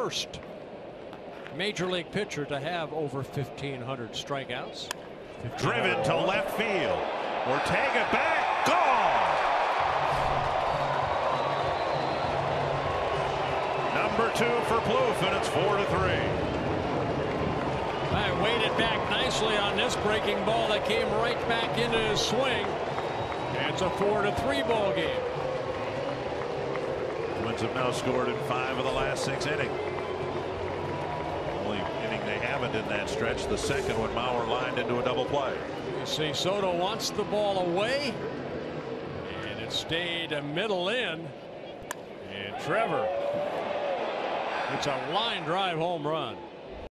first major league pitcher to have over 1,500 strikeouts. Driven to left field. Ortega back, gone. Number 2 for Plouffe, and it's 4-3. I waited back nicely on this breaking ball that came right back into his swing. And it's a 4-3 ball game. Twins have now scored in 5 of the last 6 innings. Only inning they haven't in that stretch, the second when Mauer lined into a double play. You see Soto wants the ball away, and it stayed a middle in. And Trevor, it's a line drive home run.